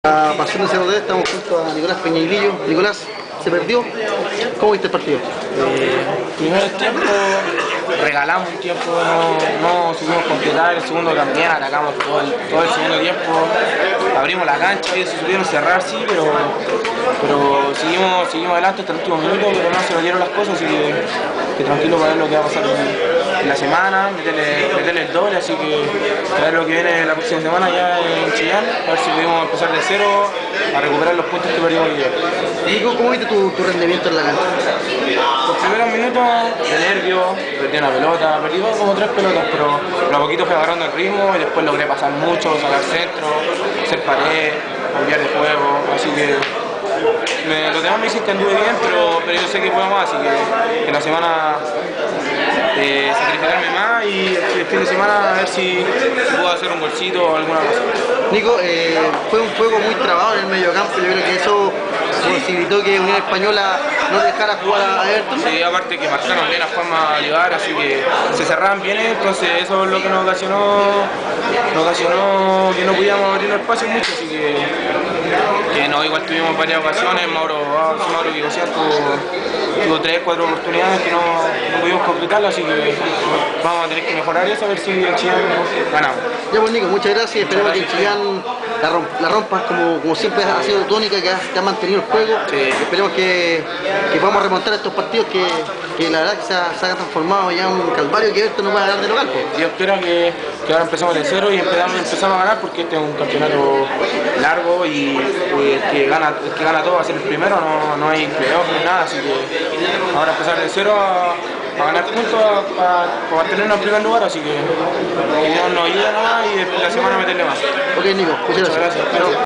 La pasión de CRD, estamos junto a Nicolás Peñailillo. Nicolás, se perdió. ¿Cómo viste el partido? Primer tiempo regalamos un tiempo, no supimos completar. El segundo también atacamos todo el segundo tiempo, abrimos la cancha y se supieron cerrar, sí, pero seguimos adelante hasta el último minuto, pero no se nos dieron las cosas, así que tranquilo para ver lo que va a pasar en la semana, meterle el doble, así que a ver lo que viene la próxima semana ya en Chillán, a ver si podemos empezar de cero a recuperar los puntos que perdimos hoy día. Nico, ¿cómo viste tu rendimiento en la cancha? Los primeros minutos de nervio, perdí una pelota, perdí como 3 pelotas, pero a poquito fui agarrando el ritmo y después logré pasar mucho, sacar centro, hacer pared, cambiar de juego, así que los demás me dicen que anduve bien, pero yo sé que puedo más, así que en la semana sacrificarme más y el fin de semana a ver si puedo hacer un golcito o alguna cosa. Nico, fue un juego muy trabado en el mediocampo. Yo creo que eso posibilitó que Unión Española no dejara jugar a Everton. Sí, aparte que marcaron bien a forma de ayudar, así que se cerraban bien, entonces eso es lo que nos ocasionó que no podíamos abrir los espacios mucho, así que no, igual tuvimos varias ocasiones. Mauro Vigosian tuvo 3-4 oportunidades que no pudimos completarlas, así que vamos a tener que mejorar eso, a ver si en Chillán ganamos. Ya pues Nico, muchas gracias, esperemos que en Chillán la rompas como siempre ha sido tónica, que ha mantenido el juego. Sí. Esperemos que podamos remontar estos partidos que la verdad que se ha transformado ya en un calvario que Everton no puede ganar de local. Yo espero que ahora empezamos de cero y empezamos a ganar, porque este es un campeonato largo y el que gana todo va a ser el primero, no hay playoff ni nada, así que ahora empezar de cero a ganar puntos para mantenernos en primer lugar, así que Dios nos ayuda nomás y después la semana meterle más. Ok Nico, muchas gracias.